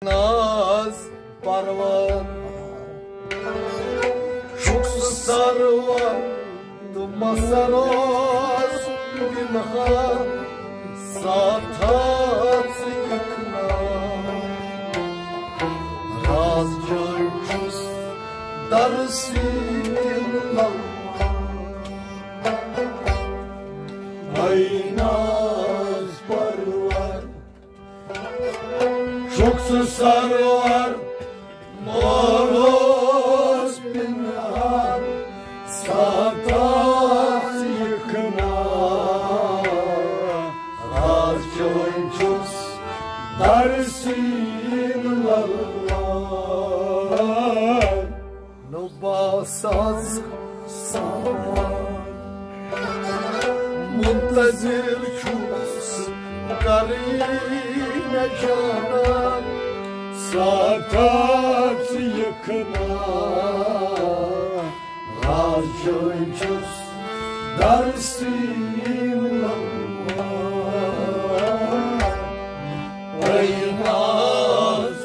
Naz parvan çok sarvan Masaroz binha satat yıkna Razcıcız darsinla Aynaz parvar çok susar var Moroz binha satat yıkna Razcıcız darsinla Nubasaz saman Muntazir çuz Karine canan Satat yıkına Razcıcız darsinla Aynaz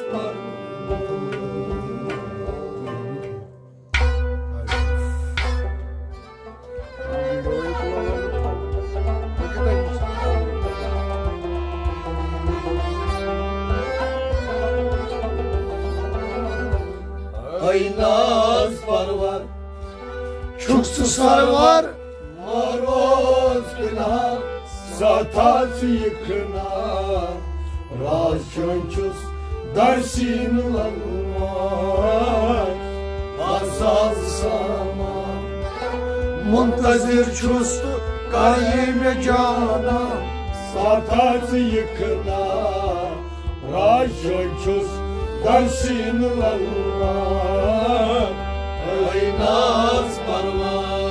Aynaz parvar çok susar var Maroz bina satat yıkına Razcıcız darsinla Azaz zaman Muntazir çust Karime cana satat yıkına Razcıcız darsinla Aynaz parvar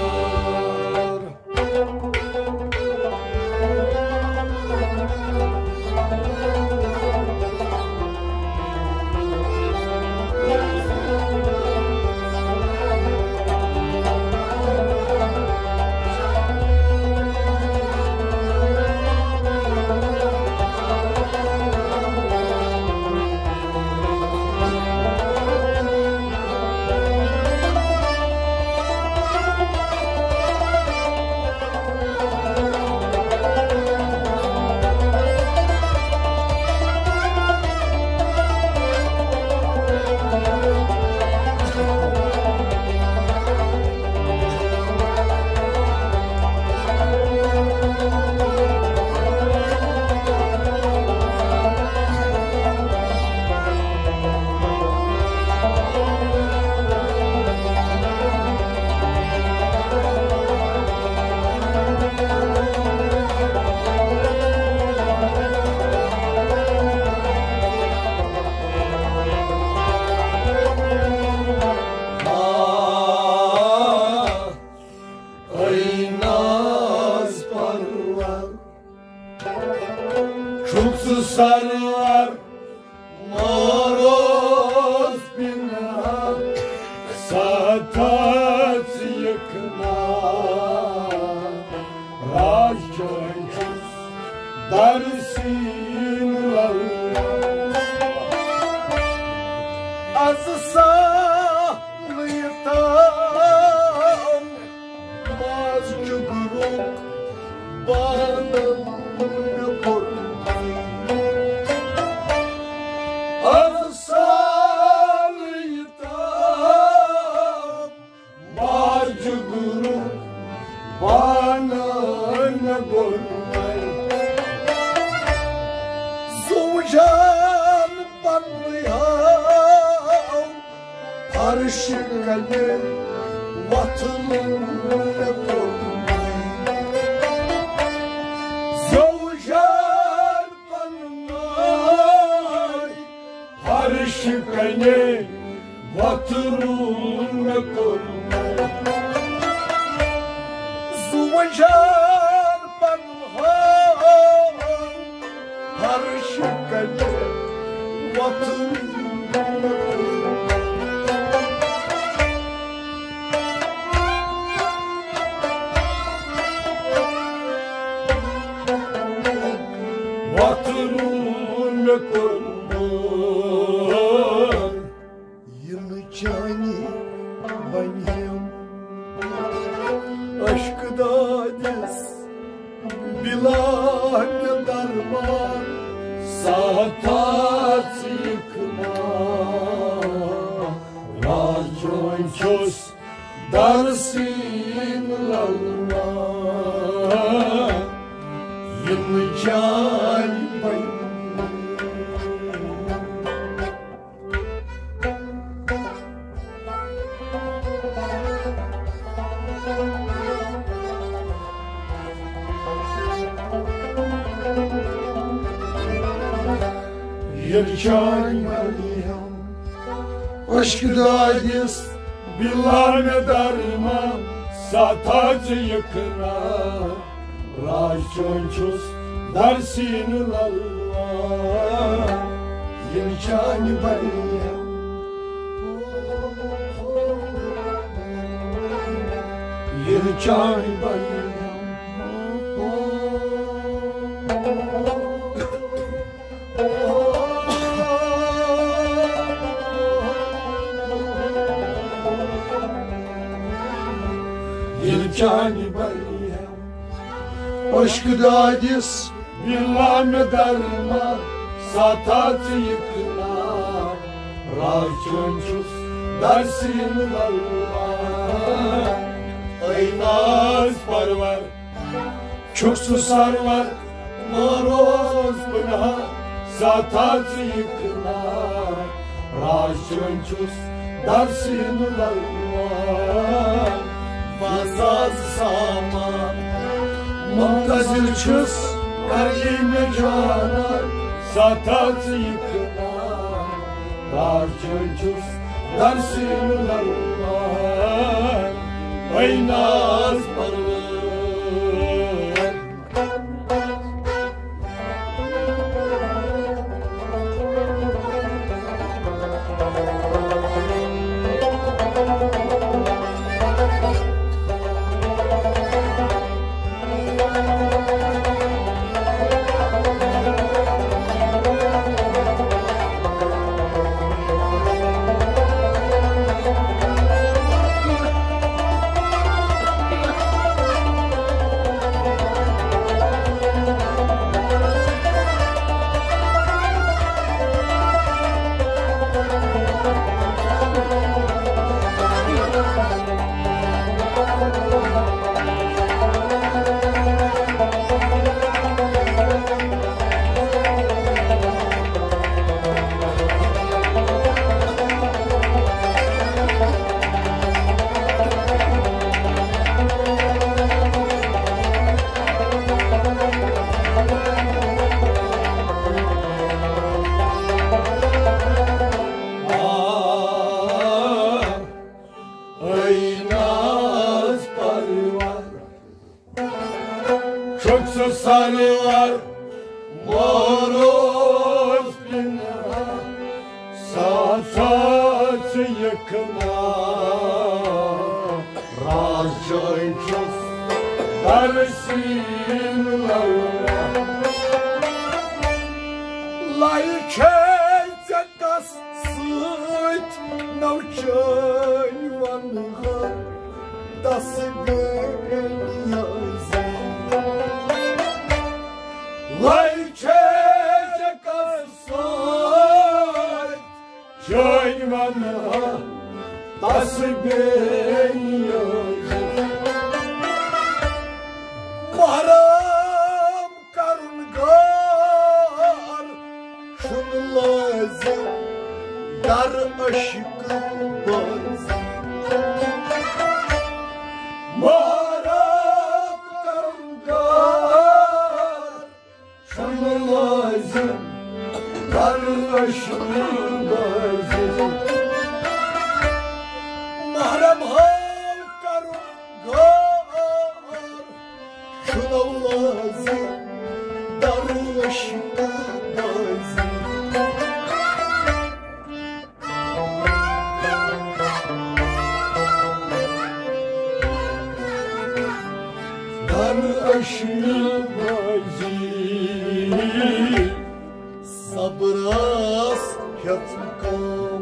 çok susarlar Moroz bina satat yıkına Razcıcız darsinla Az sağlıytam Mazcıgruk Banım Zucan banlıyam Parşıkale vatanımla kurmay Zucan banlıyam Parşıkale vatanımla kurmay Zucan banlıyam Parşıkale vatanımla Vatanımla kurmay درسين الله ينجان بين يرجعن عليهم aşk dağdis bilane darma satacı yıkına raşçonçuz dersin Allah yircani baliyem yircani baliyem yircani baliyem aşk dağdis bilane darma satacı yıkına raşçonçuz dersin Allah ey naz parvar çok susar var moroz bına satacı yıkına raşçonçuz dersin Allah Bazaz sama Muntazir çöz Karyime cana Satat yıkına Rarçöncüz Dersin Allah Ey naz parvar Çok susarlar moroz bina Satacı yıkına Raşçonçuz dersin Allah Layıkece das sıç Navçın vanıha Das gönlü Layıkece kasay Joymanha Das gönlü Maram karungar Şunu lazım Dar aşkı bazı Maram karungar Şunu lazım Dar aşkı bazı Maram karungar Şunu lazım Dar aşkı bazı Dar aşkı bazı Sabras yatmakam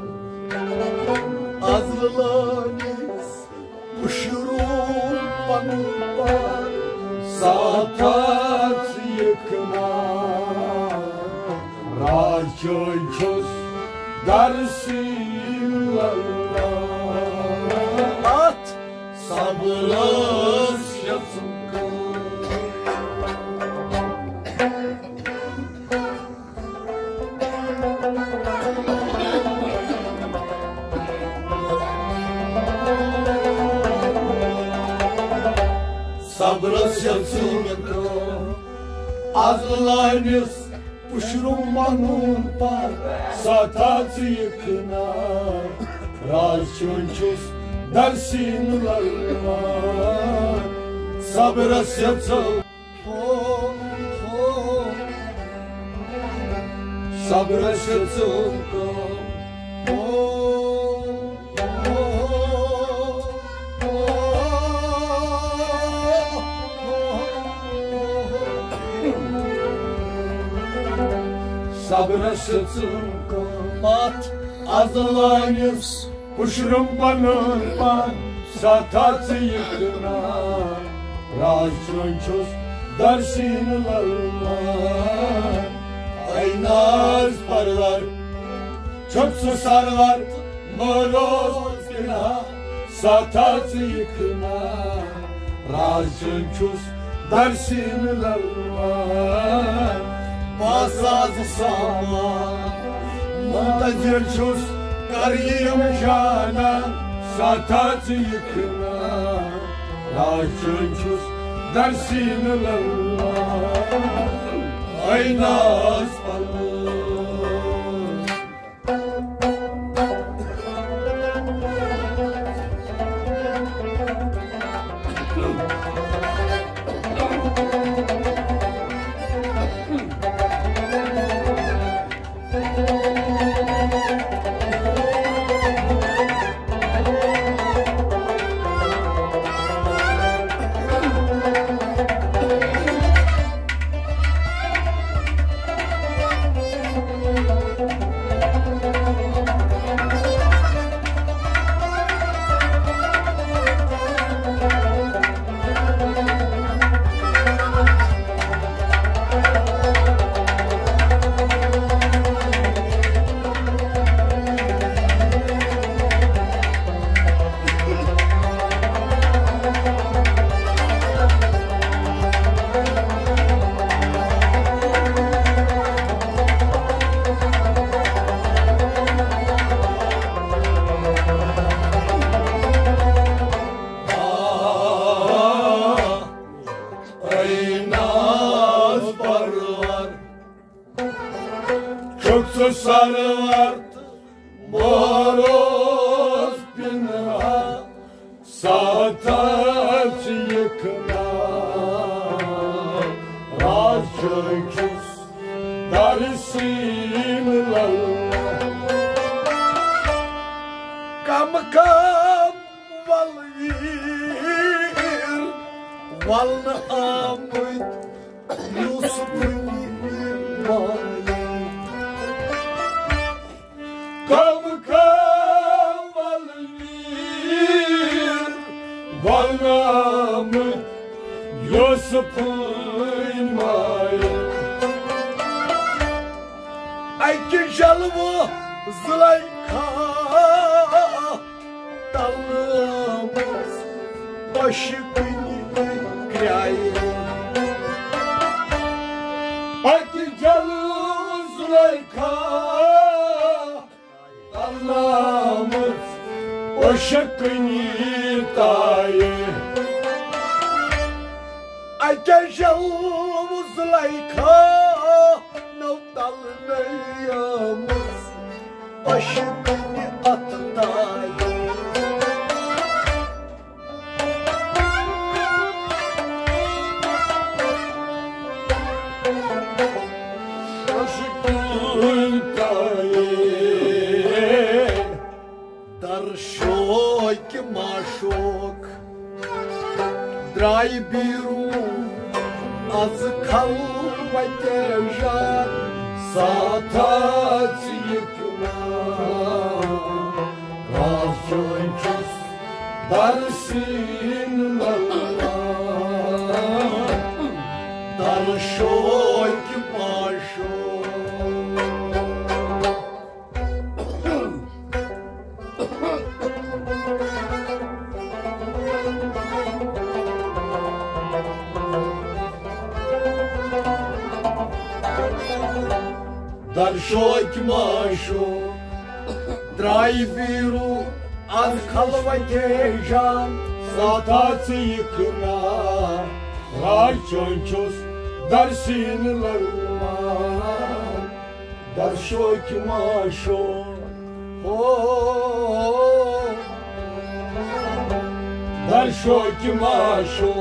Azrılanis Uşurum panıpar Satat yıkına Raşçonçuz dersin Allah At sabırız yatsın sabırız yatsın azlılarınız puşurum manun par satatı yıkına razçunçuz dersinlarına sabırız yatsın sabırız yatsın sabırız yatsın mat azılayız puşurum banın ban satatı yıkına razçunçuz dersinlarına aynaz parlar çok susarlar moroz günah satatı yıkına razçunçuz dersinlarına Pasazı sama Muntacırçuz Kariyim canan Satatı yıkına Raçunçuz Dersinler Aynaz parlı Sarı var moroz bina satat yıkına razçunçuz dersinler kam valvir valna amut Yusuf'un Valnamı Yusuf'un mayı Ay kinşalımı zılayka Dalımız başı beni krayı Ay kinşalımı zılayka Dalımız başı beni Tayı Ay gençalımız layka Navdalıyamız Başı beni atındayı Başı beni Darşok maşok Драй беру, азкалвай держат, сатать yıkma. Razçunçuz dersinler, darşok maşok. شوک ماشو درای بیرو از خلوت جان ساتات یکنا رای چونچوس در سین لرمان در شوک ماشو در شوک ماشو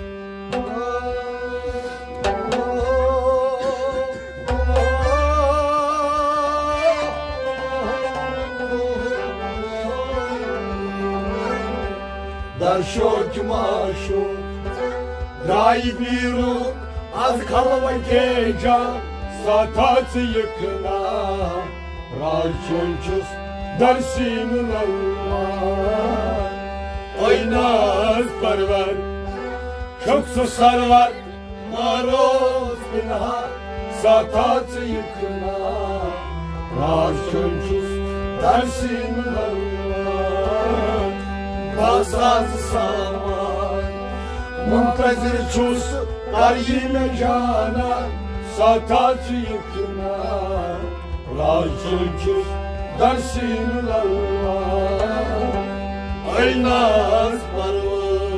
در شوک ماشو رای بیرو از خلوت جان ساتات یکنا رای چونچوس در سین لرمان ای ناز پرور شخص سرور ماروز بنهار ساتات یکنا رای چونچوس در سین لرمان باساز سامان منتظر چوس قریم جانا ساتات یکنا رای چونچوس در سین لرمان ای ناز پرور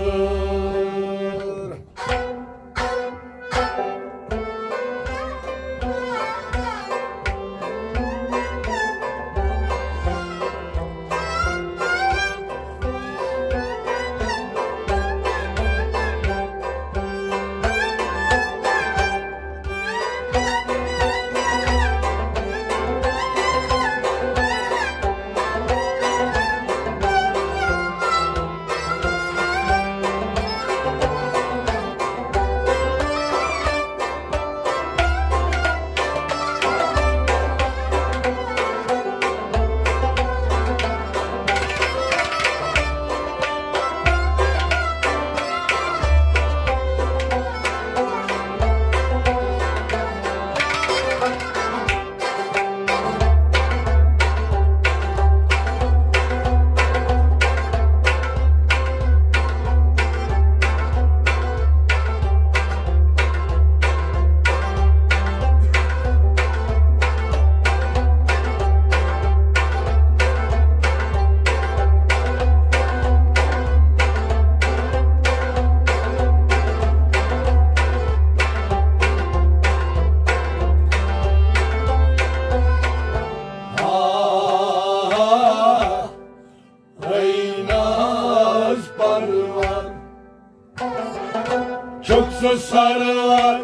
Çoksa sarılar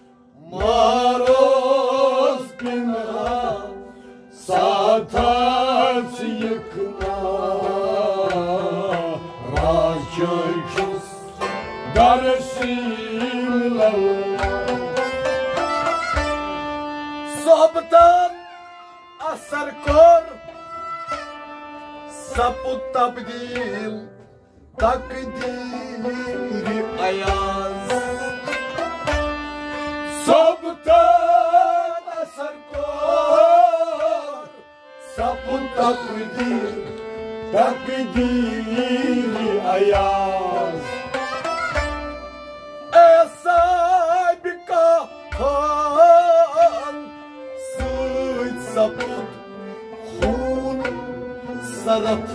maroz bina satat yıkma raçöçüz darsimler sohbetan asar kor saput tabdil takdiri ayaz sohbetan asar kor saput takdiri ayaz esay bikafan suç saput hun sarap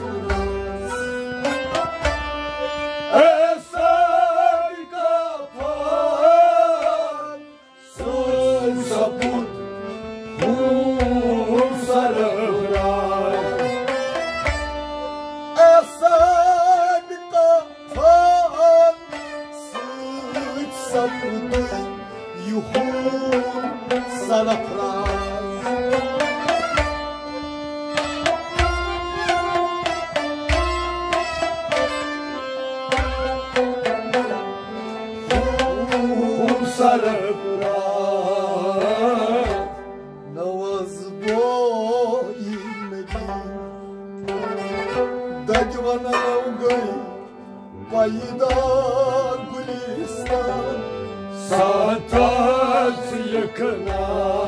Satat yakına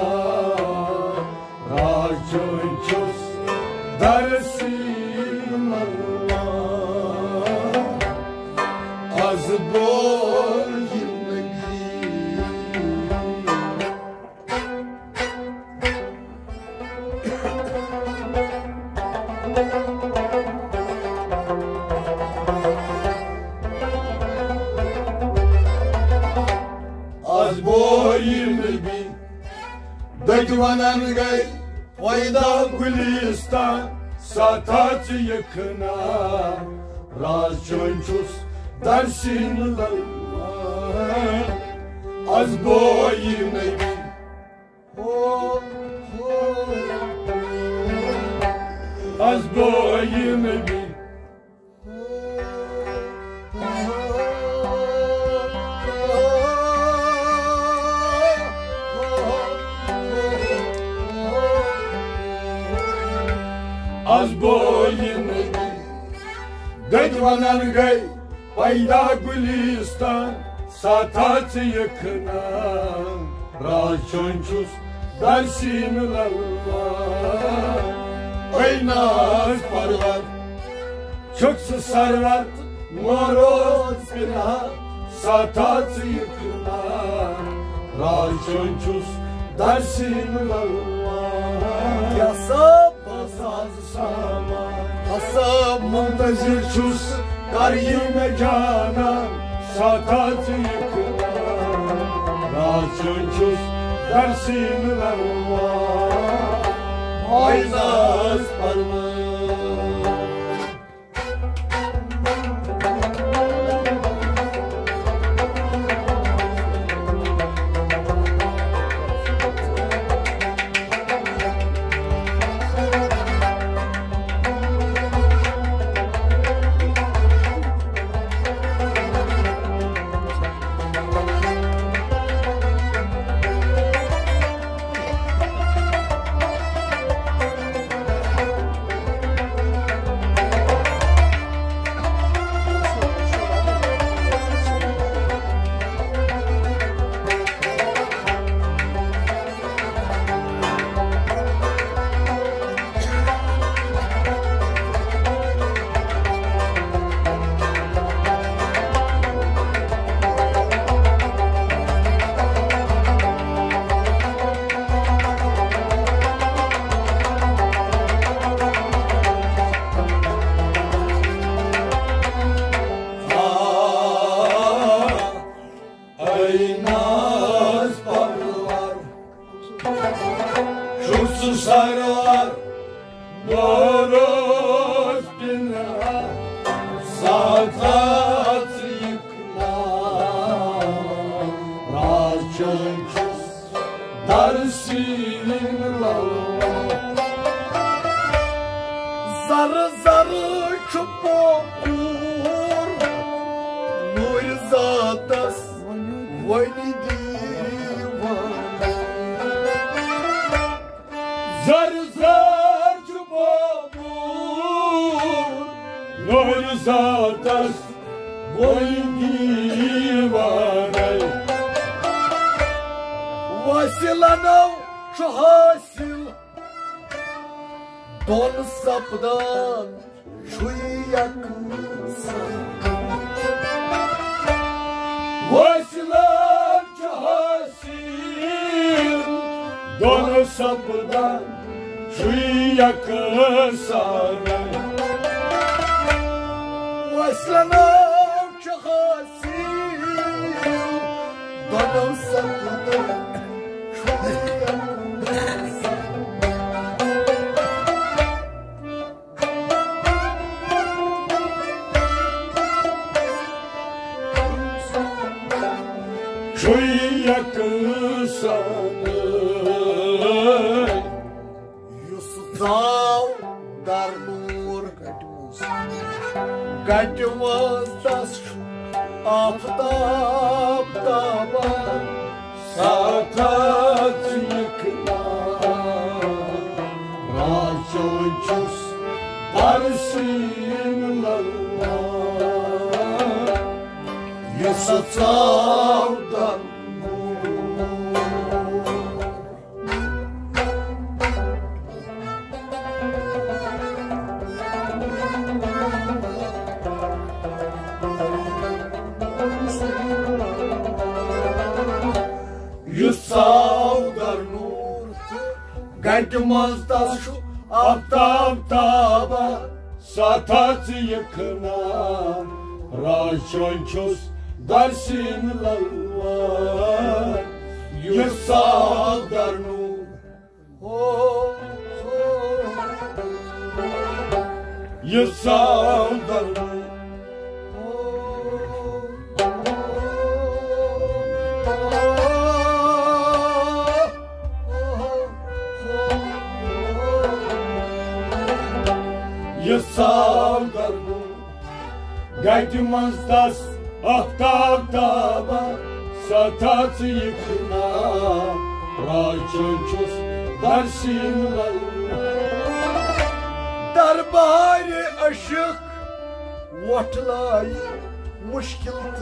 raçöçüz dersim Allah az bol yılmagi Dayvanan gay Vayda Gülistan Satat yakına Rajonçus dersin lalla Az boyun evi Az boyun evi Az boyun evi Dayvanan gay Vayda Gülistan Satat yakına Rajonçus dersin lalla Ey naz parvar Çok sarvat Moroz bina Satat yakına Rajonçus dersin lalla Yasab Basaz sama Hasab Muntazir çus Karyime canan Satat yakına Rajonçus dersin lalla Aynaz parmağı Sarılar Moroz bina Satat yıkna Rajonçus dersin lalla Zarı zarı çubukur Nur zatas Vayni divan Zar zar çubabur Nur zatas Boyun divanay Vasilanov şu hasil Don sapdan şu yakınsan Vasilan çahasil Donu sapdan şu yakın sana Vasilanov şu hasil Don sapdan şu yakınsan Şu yakın sana Yusuf Darnur Gatmaz das Aftap taban Satat yıkına Rajonçus dersin lalla Yusuf Darnur Gatmaz das aftap taban Satat yıkına Rajonçus dersin lalla Yusuf Darnur يصدر يصدر قاعد مزدس أختاب دابا ستات يكنا راجنشوس درسين درباري أشق وطلاي مشكلة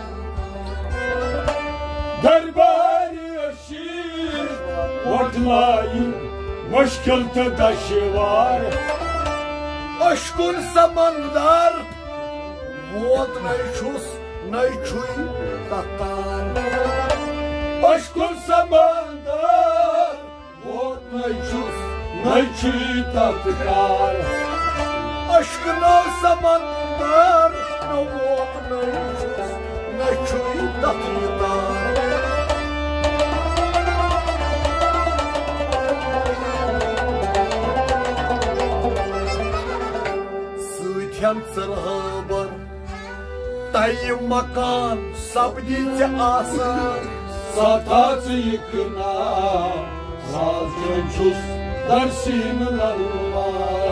درباري أشق وطلاي مشكلة دشوار أشكر سمندر ووت نيشوس نيشوي تطار أشكر سمندر ووت نيشوس نيشوي تطار أشكنا سمندر ووت نيشوس نيشوي تطار Сырхабар, тай макан, сабдите асан, сататься якна, сазженчус дарсин лалла.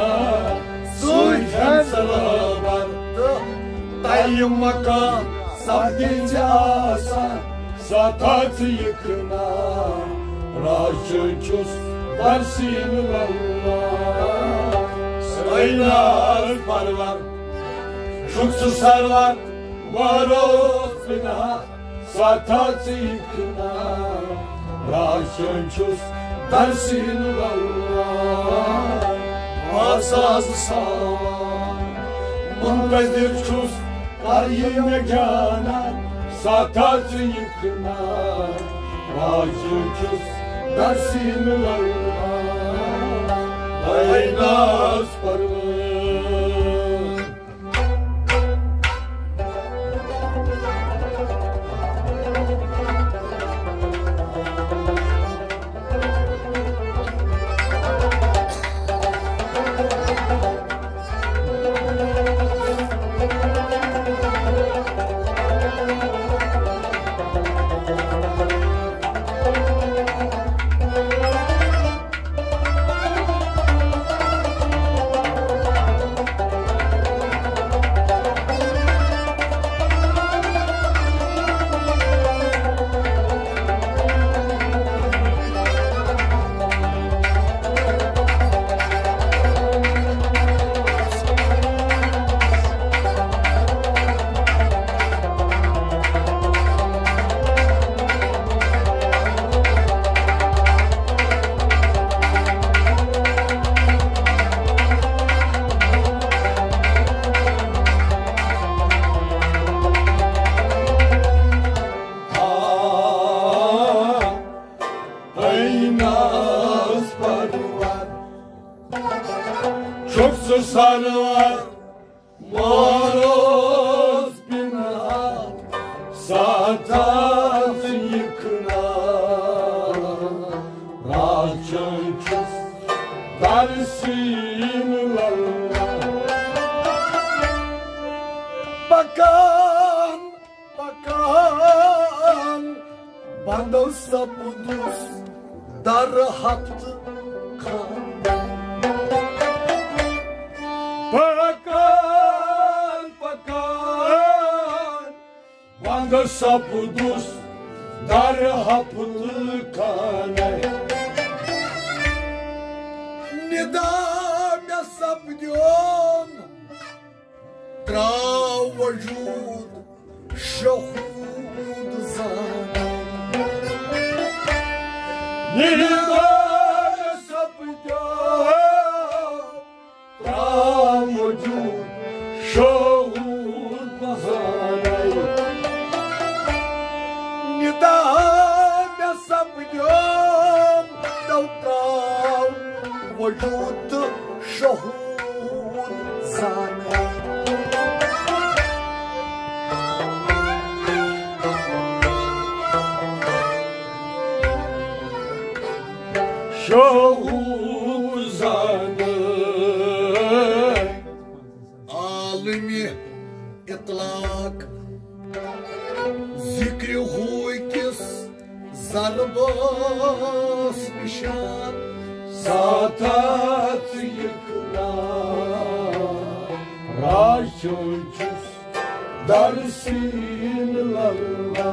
Сырхабар, тай макан, сабдите асан, сататься якна, сазженчус дарсин лалла. Aylar parlar, şuksuzlarlar, varoz bina, satatı yıkına, raşönçüz dersin valla. Asası sağlam, munbezdir çuz, karyi mekana, satatı yıkına, raşönçüz dersin valla. Aynas parlar. Çok sarılar, maroz bina, satat yıkına, raçönçüz dersin lalla. Bakan, bakan, bandal sapudus, dar haptı kan. Pakan, pakan, vanda sapudus, dar haplı kane. Не дам я сапдем, траважуд, шахуд зан. Не дам я сапдем, траважуд, шахуд зан. Не дам я сапдем, траважуд, шахуд зан. Şahuzanı nişan Satat yıkına Raşucuz dersin lalla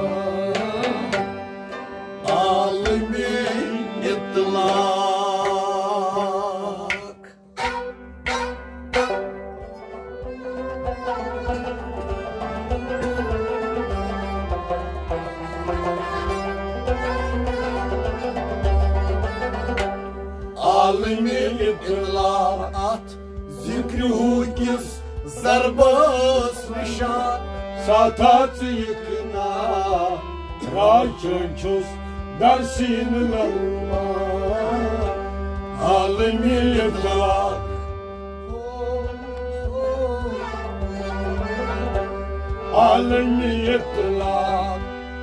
Alimin itlak Alimin itlak Zikri hukiz zarbas nişan Satat yıkına Raşucuz dersin lalla Alimin itlak Alimin itlak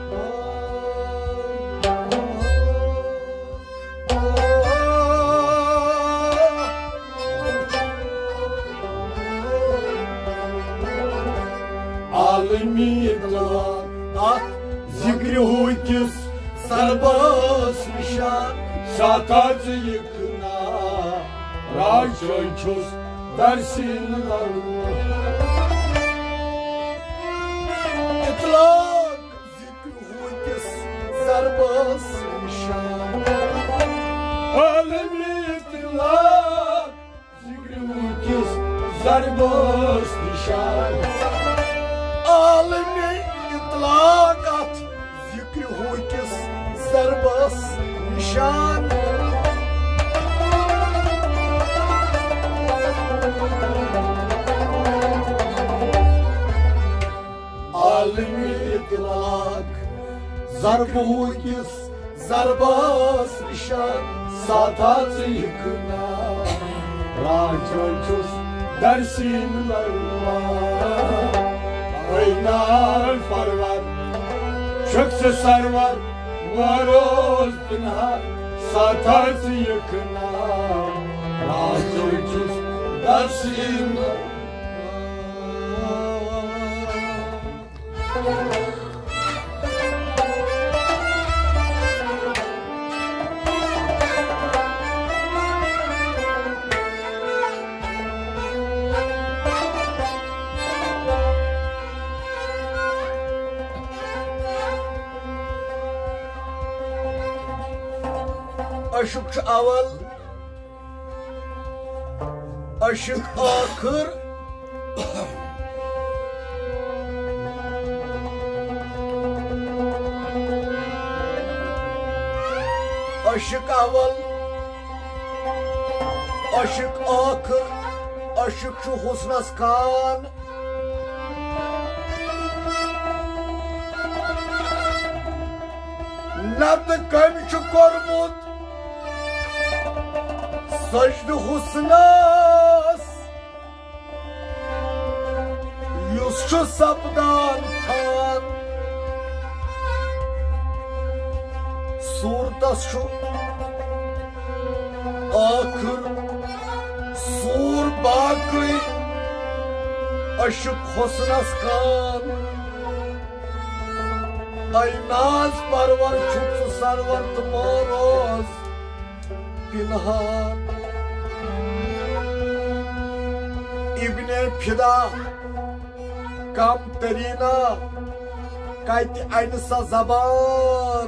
Alimin itlak At Zikri hukiz sarbas nişan Satat yıkına Raşucuz dersin lalla İtlak zikri hukiz zarbas nişan Alimin itlak Zikri hukiz zarbas nişan Alimi itlak at Zikri hukiz zarbas nişan Alimin itlak Zarb hukiz zarbas nişan Satat yıkına Raşucuz dersin lalla Oynar farvar Çökse sarvar Varoz pınhar Satat yıkına Raşucuz dersin lalla Aşık aval Aşık akır Aşık aval Aşık akır Aşık şu husnas kan Nadı kömçü kormut Sajdı husnas Yusçu sapdan kan Surdas şu Akır Sur bakı Aşık husnas kan Ay naz parvar çupsu sarvar tmoroz Pinhan İbne Pida Kam terina Kayti aynısa zaman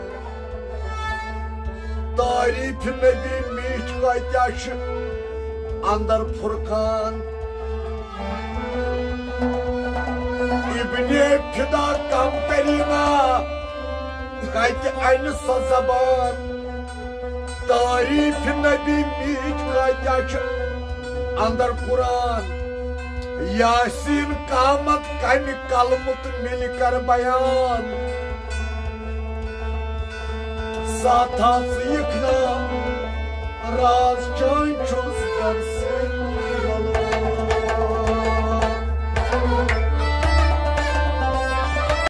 Tarif nebi miş kayti aşı Andar Furkan İbne Pida Kam terina Kayti aynısa zaman Tarif nebi miş kayti aşı Andar Kur'an Yasin kamat kami kalmut milikar bayan Satat yıkna